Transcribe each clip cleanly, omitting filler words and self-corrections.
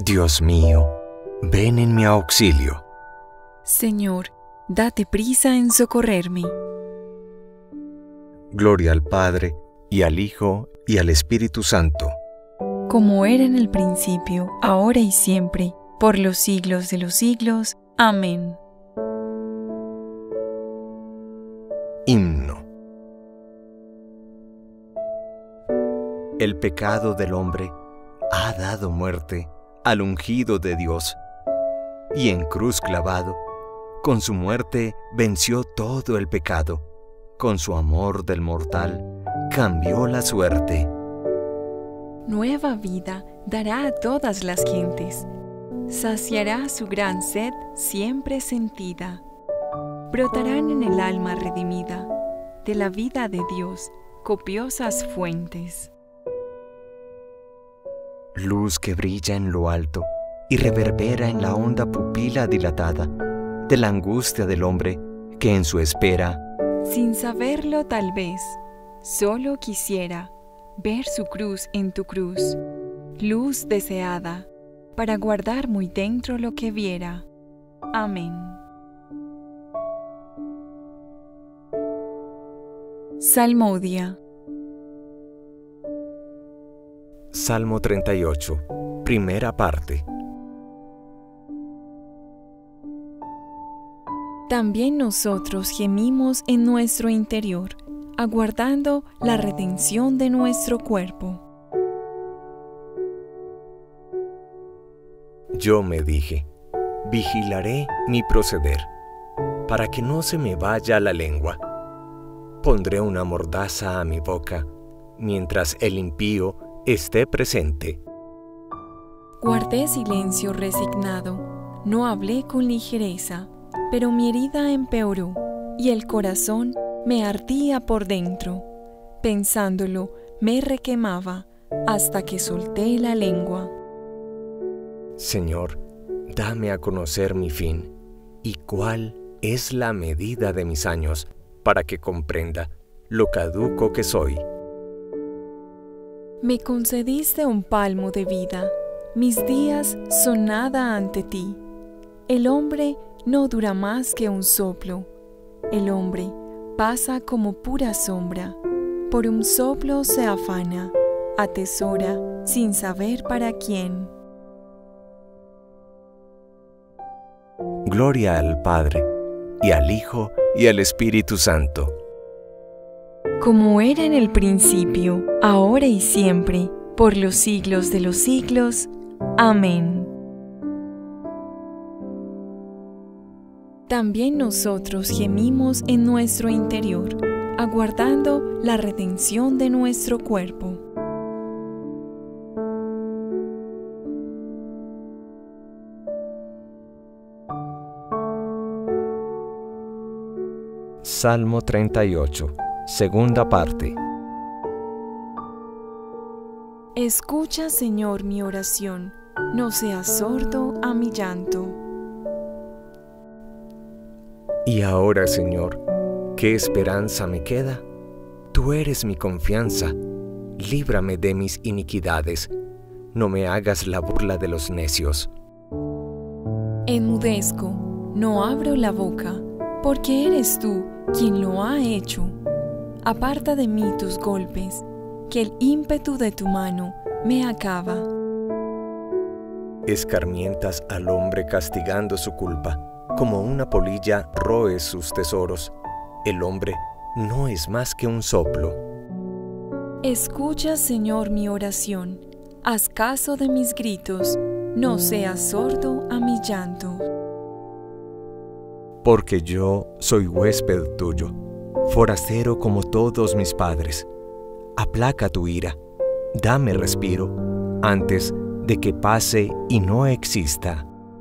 Dios mío, ven en mi auxilio. Señor, date prisa en socorrerme. Gloria al Padre, y al Hijo, y al Espíritu Santo. Como era en el principio, ahora y siempre, por los siglos de los siglos. Amén. Himno. El pecado del hombre ha dado muerte al ungido de Dios, y en cruz clavado, con su muerte venció todo el pecado, con su amor del mortal cambió la suerte. Nueva vida dará a todas las gentes, saciará su gran sed siempre sentida. Brotarán en el alma redimida, de la vida de Dios, copiosas fuentes. Luz que brilla en lo alto y reverbera en la honda pupila dilatada de la angustia del hombre que en su espera, sin saberlo tal vez, solo quisiera ver su cruz en tu cruz, luz deseada, para guardar muy dentro lo que viera. Amén. Salmodia. Salmo 38, primera parte. También nosotros gemimos en nuestro interior, aguardando la redención de nuestro cuerpo. Yo me dije, vigilaré mi proceder, para que no se me vaya la lengua. Pondré una mordaza a mi boca, mientras el impío esté presente. Guardé silencio resignado, no hablé con ligereza, pero mi herida empeoró, y el corazón me ardía por dentro. Pensándolo, me requemaba, hasta que solté la lengua. Señor, dame a conocer mi fin, y cuál es la medida de mis años, para que comprenda lo caduco que soy. Me concediste un palmo de vida, mis días son nada ante ti. El hombre no dura más que un soplo, el hombre pasa como pura sombra, por un soplo se afana, atesora sin saber para quién. Gloria al Padre, y al Hijo, y al Espíritu Santo. Como era en el principio, ahora y siempre, por los siglos de los siglos. Amén. También nosotros gemimos en nuestro interior, aguardando la redención de nuestro cuerpo. Salmo 38, segunda parte. Escucha, Señor, mi oración, no seas sordo a mi llanto. Y ahora, Señor, ¿qué esperanza me queda? Tú eres mi confianza, líbrame de mis iniquidades, no me hagas la burla de los necios. Enmudezco, no abro la boca, porque eres tú quien lo ha hecho. Aparta de mí tus golpes, que el ímpetu de tu mano me acaba. Escarmientas al hombre castigando su culpa, como una polilla roe sus tesoros. El hombre no es más que un soplo. Escucha, Señor, mi oración, haz caso de mis gritos, no seas sordo a mi llanto. Porque yo soy huésped tuyo, forastero como todos mis padres. Aplaca tu ira, dame respiro, antes de que pase y no exista.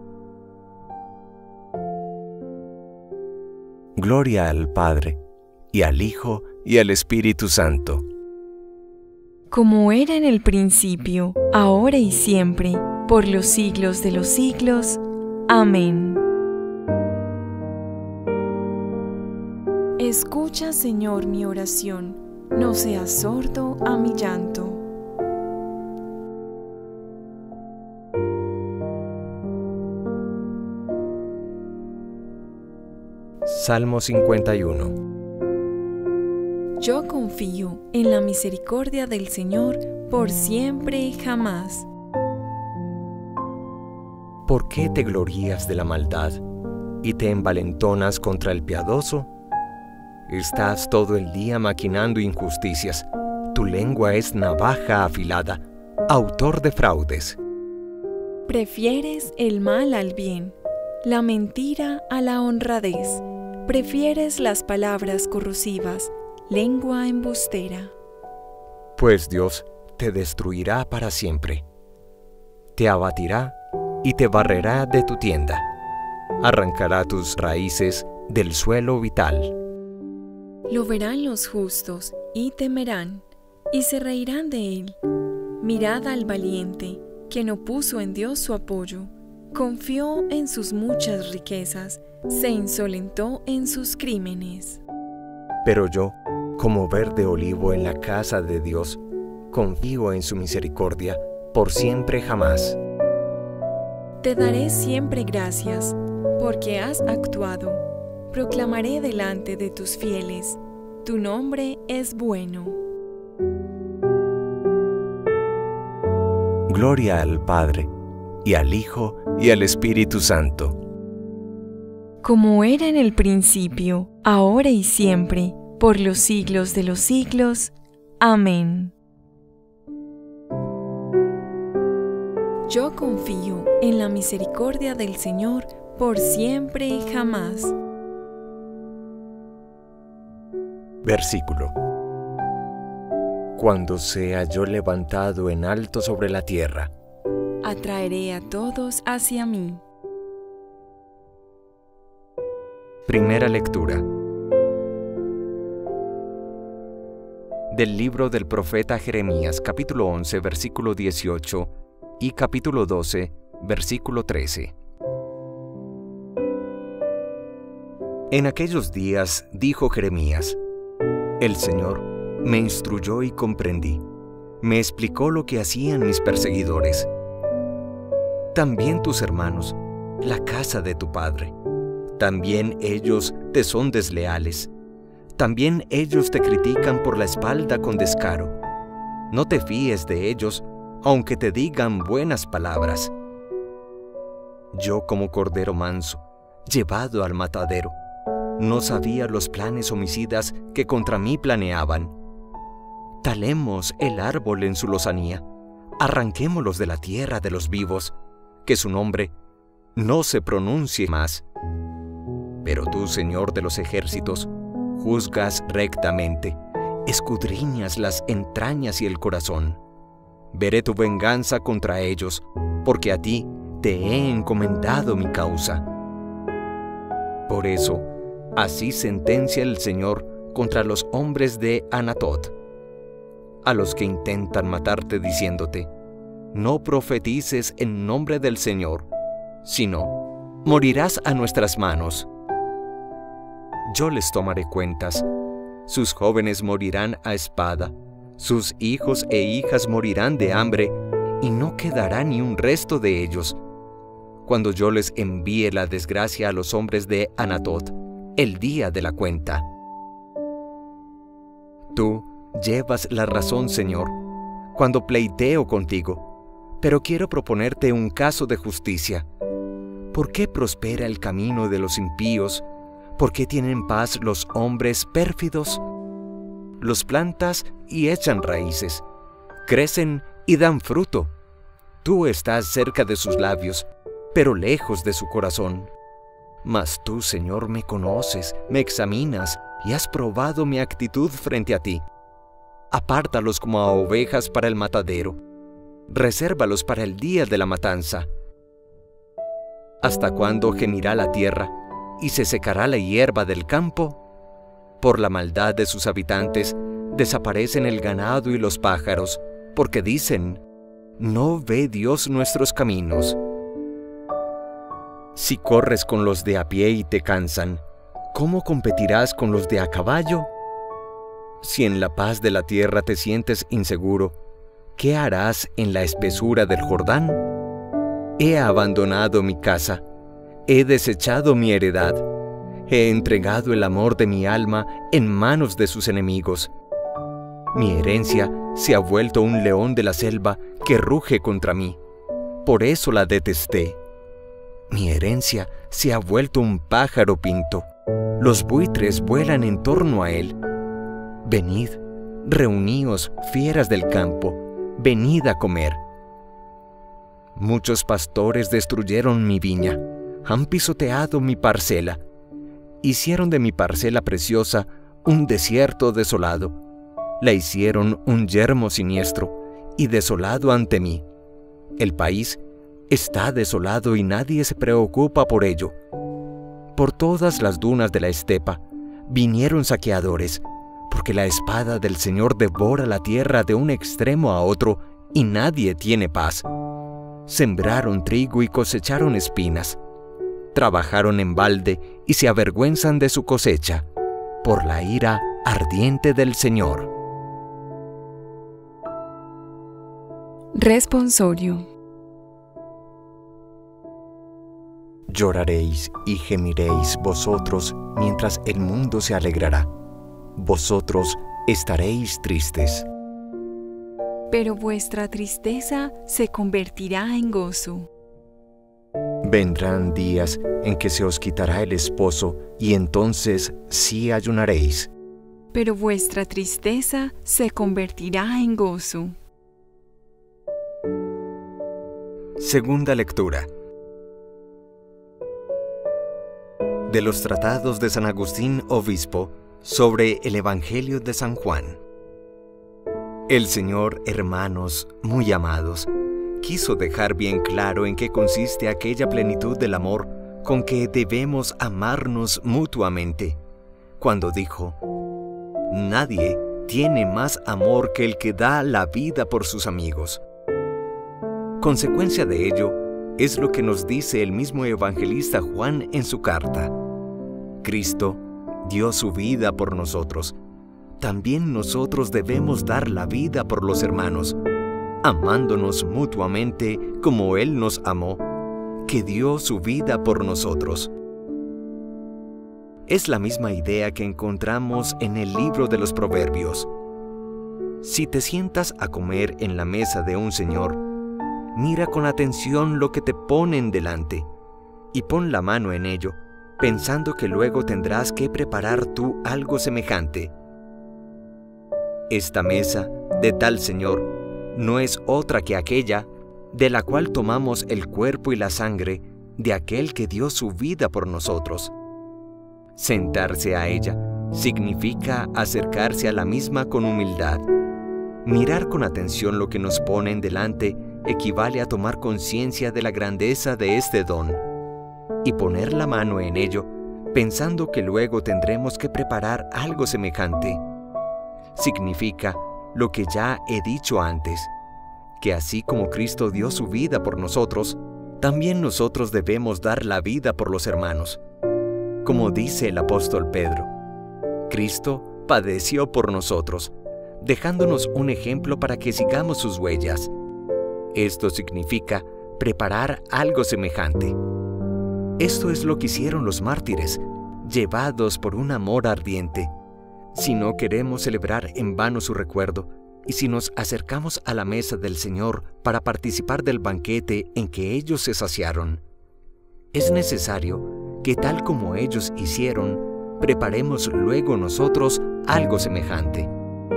Gloria al Padre, y al Hijo, y al Espíritu Santo. Como era en el principio, ahora y siempre, por los siglos de los siglos. Amén. Escucha, Señor, mi oración, no seas sordo a mi llanto. Salmo 51. Yo confío en la misericordia del Señor por siempre y jamás. ¿Por qué te glorías de la maldad y te envalentonas contra el piadoso? Estás todo el día maquinando injusticias. Tu lengua es navaja afilada, autor de fraudes. Prefieres el mal al bien, la mentira a la honradez. Prefieres las palabras corrosivas, lengua embustera. Pues Dios te destruirá para siempre. Te abatirá y te barrerá de tu tienda. Arrancará tus raíces del suelo vital. Lo verán los justos y temerán, y se reirán de él. Mirad al valiente, que no puso en Dios su apoyo, confió en sus muchas riquezas, se insolentó en sus crímenes. Pero yo, como verde olivo en la casa de Dios, confío en su misericordia por siempre jamás. Te daré siempre gracias, porque has actuado. Proclamaré delante de tus fieles, tu nombre es bueno. Gloria al Padre, y al Hijo, y al Espíritu Santo. Como era en el principio, ahora y siempre, por los siglos de los siglos. Amén. Yo confío en la misericordia del Señor por siempre y jamás. Versículo. Cuando sea yo levantado en alto sobre la tierra, atraeré a todos hacia mí. Primera lectura del libro del profeta Jeremías, capítulo 11, versículo 18 y capítulo 12, versículo 13. En aquellos días dijo Jeremías: El Señor me instruyó y comprendí, me explicó lo que hacían mis perseguidores. También tus hermanos, la casa de tu padre, también ellos te son desleales. También ellos te critican por la espalda con descaro. No te fíes de ellos, aunque te digan buenas palabras. Yo, como cordero manso, llevado al matadero, no sabía los planes homicidas que contra mí planeaban. Talemos el árbol en su lozanía, arranquémoslos de la tierra de los vivos, que su nombre no se pronuncie más. Pero tú, Señor de los ejércitos, juzgas rectamente, escudriñas las entrañas y el corazón. Veré tu venganza contra ellos, porque a ti te he encomendado mi causa. Por eso, así sentencia el Señor contra los hombres de Anatot, a los que intentan matarte diciéndote: no profetices en nombre del Señor, sino morirás a nuestras manos. Yo les tomaré cuentas. Sus jóvenes morirán a espada, sus hijos e hijas morirán de hambre, y no quedará ni un resto de ellos, cuando yo les envíe la desgracia a los hombres de Anatot, el día de la cuenta. Tú llevas la razón, Señor, cuando pleiteo contigo, pero quiero proponerte un caso de justicia. ¿Por qué prospera el camino de los impíos? ¿Por qué tienen paz los hombres pérfidos? Los plantas y echan raíces, crecen y dan fruto. Tú estás cerca de sus labios, pero lejos de su corazón. Mas tú, Señor, me conoces, me examinas y has probado mi actitud frente a ti. Apártalos como a ovejas para el matadero. Resérvalos para el día de la matanza. ¿Hasta cuándo gemirá la tierra y se secará la hierba del campo? Por la maldad de sus habitantes desaparecen el ganado y los pájaros, porque dicen: ¿no ve Dios nuestros caminos? Si corres con los de a pie y te cansan, ¿cómo competirás con los de a caballo? Si en la paz de la tierra te sientes inseguro, ¿qué harás en la espesura del Jordán? He abandonado mi casa, he desechado mi heredad, he entregado el amor de mi alma en manos de sus enemigos. Mi herencia se ha vuelto un león de la selva que ruge contra mí. Por eso la detesté. Mi herencia se ha vuelto un pájaro pinto. Los buitres vuelan en torno a él. Venid, reuníos, fieras del campo, venid a comer. Muchos pastores destruyeron mi viña, han pisoteado mi parcela. Hicieron de mi parcela preciosa un desierto desolado. La hicieron un yermo siniestro y desolado ante mí. El país está desolado y nadie se preocupa por ello. Por todas las dunas de la estepa vinieron saqueadores, porque la espada del Señor devora la tierra de un extremo a otro y nadie tiene paz. Sembraron trigo y cosecharon espinas. Trabajaron en balde y se avergüenzan de su cosecha, por la ira ardiente del Señor. Responsorio. Lloraréis y gemiréis vosotros mientras el mundo se alegrará. Vosotros estaréis tristes. Pero vuestra tristeza se convertirá en gozo. Vendrán días en que se os quitará el esposo y entonces sí ayunaréis. Pero vuestra tristeza se convertirá en gozo. Segunda lectura. De los tratados de San Agustín, obispo, sobre el Evangelio de San Juan. El Señor, hermanos, muy amados, quiso dejar bien claro en qué consiste aquella plenitud del amor con que debemos amarnos mutuamente, cuando dijo: nadie tiene más amor que el que da la vida por sus amigos. Consecuencia de ello es lo que nos dice el mismo evangelista Juan en su carta. Cristo dio su vida por nosotros. También nosotros debemos dar la vida por los hermanos, amándonos mutuamente como Él nos amó, que dio su vida por nosotros. Es la misma idea que encontramos en el libro de los Proverbios. Si te sientas a comer en la mesa de un señor, mira con atención lo que te ponen delante, y pon la mano en ello, pensando que luego tendrás que preparar tú algo semejante. Esta mesa de tal señor no es otra que aquella de la cual tomamos el cuerpo y la sangre de aquel que dio su vida por nosotros. Sentarse a ella significa acercarse a la misma con humildad. Mirar con atención lo que nos ponen delante equivale a tomar conciencia de la grandeza de este don y poner la mano en ello, pensando que luego tendremos que preparar algo semejante. Significa lo que ya he dicho antes, que así como Cristo dio su vida por nosotros, también nosotros debemos dar la vida por los hermanos. Como dice el apóstol Pedro, Cristo padeció por nosotros, dejándonos un ejemplo para que sigamos sus huellas. Esto significa preparar algo semejante. Esto es lo que hicieron los mártires, llevados por un amor ardiente. Si no queremos celebrar en vano su recuerdo, y si nos acercamos a la mesa del Señor para participar del banquete en que ellos se saciaron, es necesario que tal como ellos hicieron, preparemos luego nosotros algo semejante.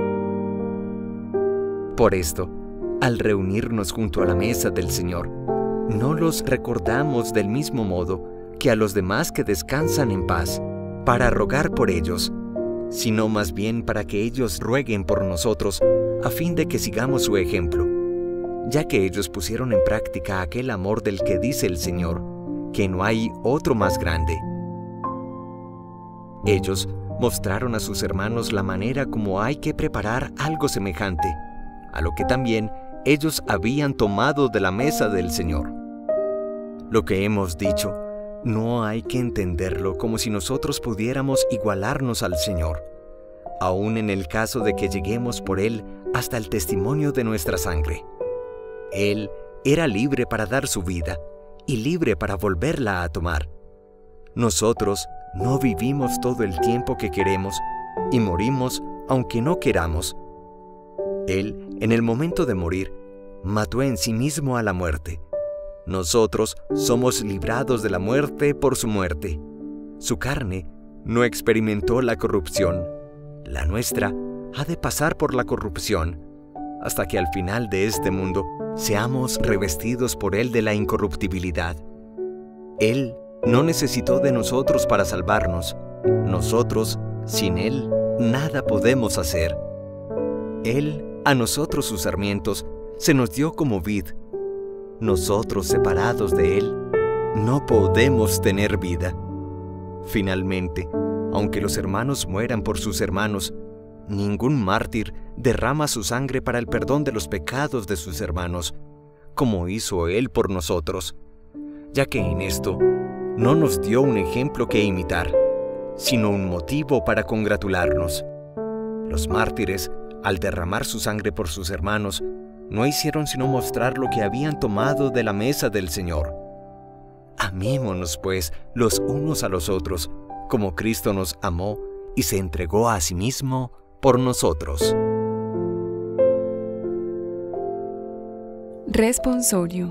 Por esto, al reunirnos junto a la mesa del Señor, no los recordamos del mismo modo que a los demás que descansan en paz, para rogar por ellos, sino más bien para que ellos rueguen por nosotros, a fin de que sigamos su ejemplo, ya que ellos pusieron en práctica aquel amor del que dice el Señor, que no hay otro más grande. Ellos mostraron a sus hermanos la manera como hay que preparar algo semejante, a lo que también ellos habían tomado de la mesa del Señor. Lo que hemos dicho, no hay que entenderlo como si nosotros pudiéramos igualarnos al Señor, aun en el caso de que lleguemos por Él hasta el testimonio de nuestra sangre. Él era libre para dar su vida y libre para volverla a tomar. Nosotros no vivimos todo el tiempo que queremos y morimos aunque no queramos. Él, en el momento de morir, mató en sí mismo a la muerte. Nosotros somos librados de la muerte por su muerte. Su carne no experimentó la corrupción. La nuestra ha de pasar por la corrupción, hasta que al final de este mundo seamos revestidos por Él de la incorruptibilidad. Él no necesitó de nosotros para salvarnos. Nosotros, sin Él, nada podemos hacer. Él, a nosotros sus sarmientos, se nos dio como vid. Nosotros, separados de Él, no podemos tener vida. Finalmente, aunque los hermanos mueran por sus hermanos, ningún mártir derrama su sangre para el perdón de los pecados de sus hermanos, como hizo Él por nosotros, ya que en esto no nos dio un ejemplo que imitar, sino un motivo para congratularnos. Los mártires, al derramar su sangre por sus hermanos, no hicieron sino mostrar lo que habían tomado de la mesa del Señor. Amémonos, pues, los unos a los otros, como Cristo nos amó y se entregó a sí mismo por nosotros. Responsorio.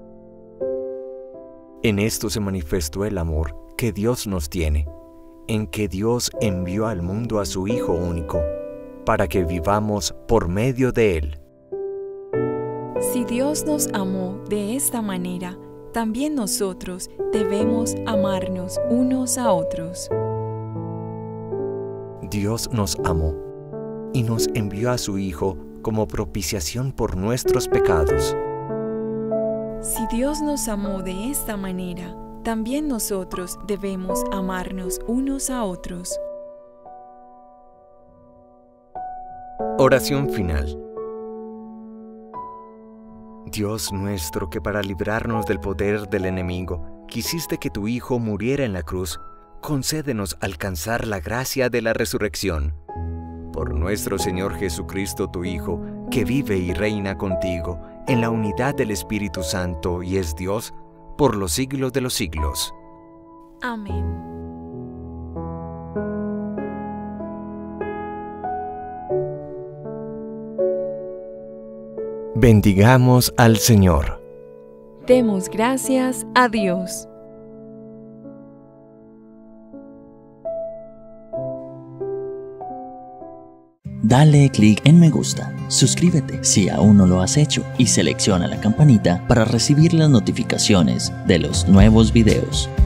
En esto se manifestó el amor que Dios nos tiene, en que Dios envió al mundo a su Hijo único, para que vivamos por medio de Él. Si Dios nos amó de esta manera, también nosotros debemos amarnos unos a otros. Dios nos amó y nos envió a su Hijo como propiciación por nuestros pecados. Si Dios nos amó de esta manera, también nosotros debemos amarnos unos a otros. Oración final. Dios nuestro, que para librarnos del poder del enemigo, quisiste que tu Hijo muriera en la cruz, concédenos alcanzar la gracia de la resurrección. Por nuestro Señor Jesucristo, tu Hijo, que vive y reina contigo en la unidad del Espíritu Santo y es Dios por los siglos de los siglos. Amén. Bendigamos al Señor. Demos gracias a Dios. Dale clic en me gusta, suscríbete si aún no lo has hecho y selecciona la campanita para recibir las notificaciones de los nuevos videos.